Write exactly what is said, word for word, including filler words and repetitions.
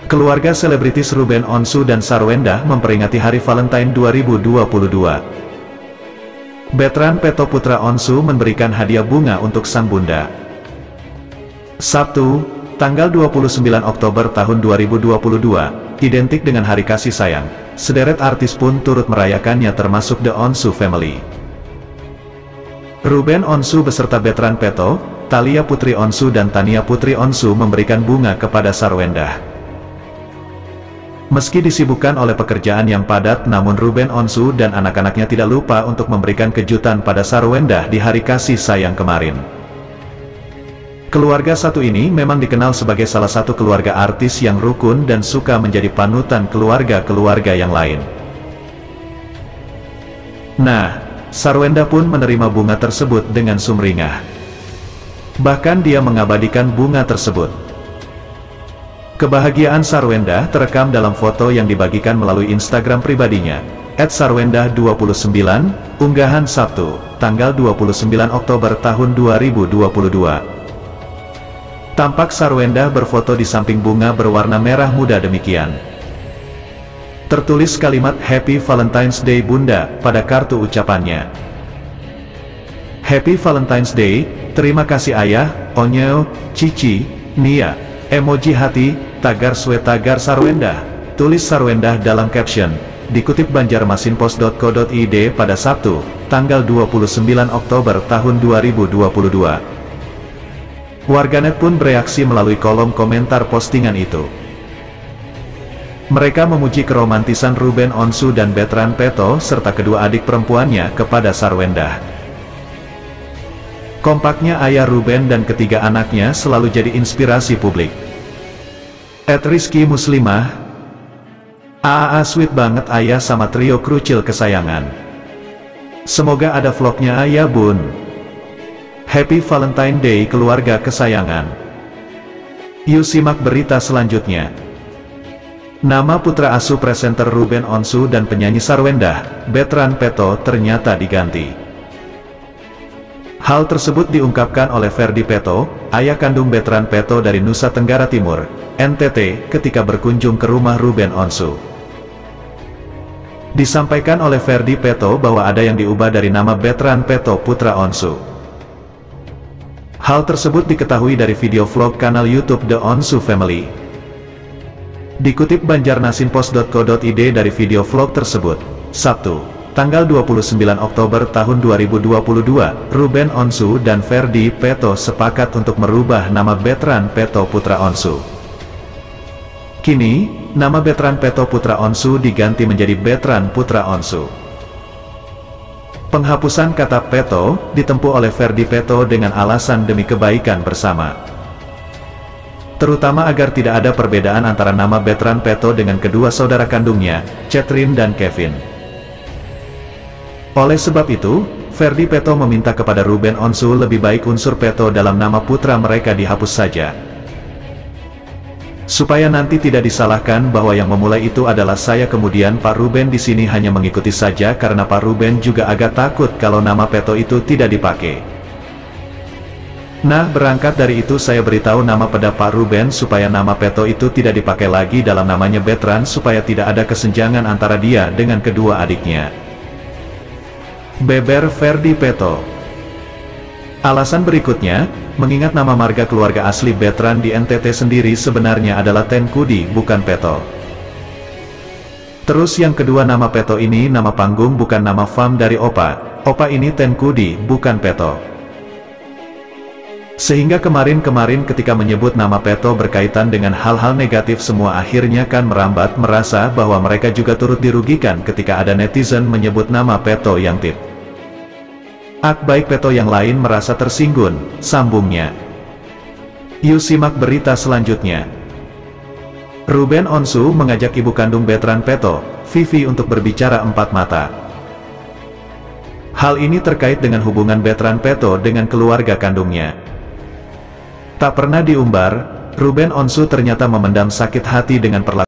Keluarga selebritis Ruben Onsu dan Sarwendah memperingati Hari Valentine dua ribu dua puluh dua. Betran Peto putra Onsu memberikan hadiah bunga untuk sang bunda. Sabtu, tanggal dua puluh sembilan Oktober tahun dua ribu dua puluh dua, identik dengan Hari Kasih Sayang. Sederet artis pun turut merayakannya termasuk The Onsu Family. Ruben Onsu beserta Betran Peto, Thalia Putri Onsu dan Tania Putri Onsu memberikan bunga kepada Sarwendah. Meski disibukkan oleh pekerjaan yang padat, namun Ruben Onsu dan anak-anaknya tidak lupa untuk memberikan kejutan pada Sarwendah di Hari Kasih Sayang kemarin. Keluarga satu ini memang dikenal sebagai salah satu keluarga artis yang rukun dan suka menjadi panutan keluarga-keluarga yang lain. Nah, Sarwendah pun menerima bunga tersebut dengan sumringah. Bahkan dia mengabadikan bunga tersebut. Kebahagiaan Sarwendah terekam dalam foto yang dibagikan melalui Instagram pribadinya, et sarwendah dua puluh sembilan, unggahan Sabtu, tanggal dua puluh sembilan Oktober tahun dua ribu dua puluh dua. Tampak Sarwendah berfoto di samping bunga berwarna merah muda demikian. Tertulis kalimat Happy Valentine's Day Bunda pada kartu ucapannya. Happy Valentine's Day, terima kasih Ayah, Onyo, Cici, Nia, emoji hati, tagar sweet tagar Sarwendah, tulis Sarwendah dalam caption, dikutip banjarmasinpost titik co titik id pada Sabtu, tanggal dua puluh sembilan Oktober tahun dua ribu dua puluh dua. Warganet pun bereaksi melalui kolom komentar postingan itu. Mereka memuji keromantisan Ruben Onsu dan Betran Peto serta kedua adik perempuannya kepada Sarwendah. Kompaknya ayah Ruben dan ketiga anaknya selalu jadi inspirasi publik. Et Rizky Muslimah, Aa sweet banget ayah sama trio krucil kesayangan. Semoga ada vlognya ayah bun. Happy Valentine Day keluarga kesayangan. Yuk simak berita selanjutnya. Nama putra asuh presenter Ruben Onsu dan penyanyi Sarwendah, Betran Peto ternyata diganti. Hal tersebut diungkapkan oleh Ferdi Peto, ayah kandung Betran Peto dari Nusa Tenggara Timur, N T T, ketika berkunjung ke rumah Ruben Onsu. Disampaikan oleh Ferdi Peto bahwa ada yang diubah dari nama Betran Peto putra Onsu. Hal tersebut diketahui dari video vlog kanal YouTube The Onsu Family. Dikutip banjarmasinpost titik co titik id dari video vlog tersebut, Sabtu, tanggal dua puluh sembilan Oktober tahun dua ribu dua puluh dua, Ruben Onsu dan Ferdi Peto sepakat untuk merubah nama Betran Peto putra Onsu. Kini, nama Betran Peto putra Onsu diganti menjadi Betran putra Onsu. Penghapusan kata Peto ditempuh oleh Ferdi Peto dengan alasan demi kebaikan bersama. Terutama agar tidak ada perbedaan antara nama Betran Peto dengan kedua saudara kandungnya, Catherine dan Kevin. Oleh sebab itu, Ferdi Peto meminta kepada Ruben Onsu lebih baik unsur Peto dalam nama putra mereka dihapus saja. Supaya nanti tidak disalahkan bahwa yang memulai itu adalah saya, kemudian Pak Ruben di sini hanya mengikuti saja karena Pak Ruben juga agak takut kalau nama Peto itu tidak dipakai. Nah, berangkat dari itu saya beritahu nama pada Pak Ruben supaya nama Peto itu tidak dipakai lagi dalam namanya Betran supaya tidak ada kesenjangan antara dia dengan kedua adiknya. Beber Ferdi Peto. Alasan berikutnya, mengingat nama marga keluarga asli Betran di N T T sendiri sebenarnya adalah Tenkudi bukan Peto. Terus yang kedua, nama Peto ini nama panggung bukan nama fam dari Opa, Opa ini Tenkudi bukan Peto. Sehingga kemarin-kemarin ketika menyebut nama Peto berkaitan dengan hal-hal negatif semua akhirnya kan merambat merasa bahwa mereka juga turut dirugikan ketika ada netizen menyebut nama Peto yang tip. Ak baik Peto yang lain merasa tersinggung, sambungnya. Yuk simak berita selanjutnya. Ruben Onsu mengajak ibu kandung Betran Peto, Vivi untuk berbicara empat mata. Hal ini terkait dengan hubungan Betran Peto dengan keluarga kandungnya. Tak pernah diumbar, Ruben Onsu ternyata memendam sakit hati dengan perlakuan